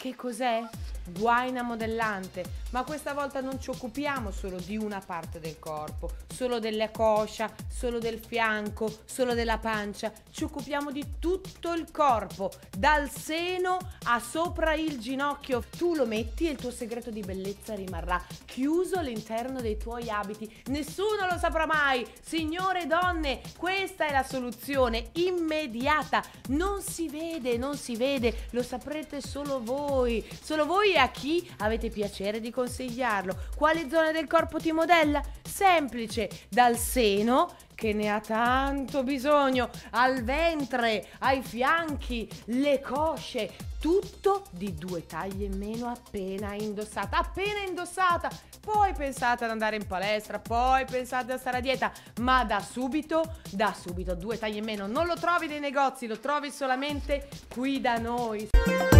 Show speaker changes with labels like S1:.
S1: Che cos'è? Guaina modellante, ma questa volta non ci occupiamo solo di una parte del corpo, solo della coscia, solo del fianco, solo della pancia, ci occupiamo di tutto il corpo, dal seno a sopra il ginocchio. Tu lo metti e il tuo segreto di bellezza rimarrà chiuso all'interno dei tuoi abiti, nessuno lo saprà mai. Signore e donne, questa è la soluzione immediata, non si vede, lo saprete solo voi e a chi avete piacere di consigliarlo. Quale zona del corpo ti modella? Semplice, dal seno, che ne ha tanto bisogno, al ventre, ai fianchi, le cosce, tutto di 2 taglie in meno appena indossata. Poi pensate ad andare in palestra, poi pensate a stare a dieta, ma da subito 2 taglie in meno non lo trovi nei negozi, lo trovi solamente qui da noi.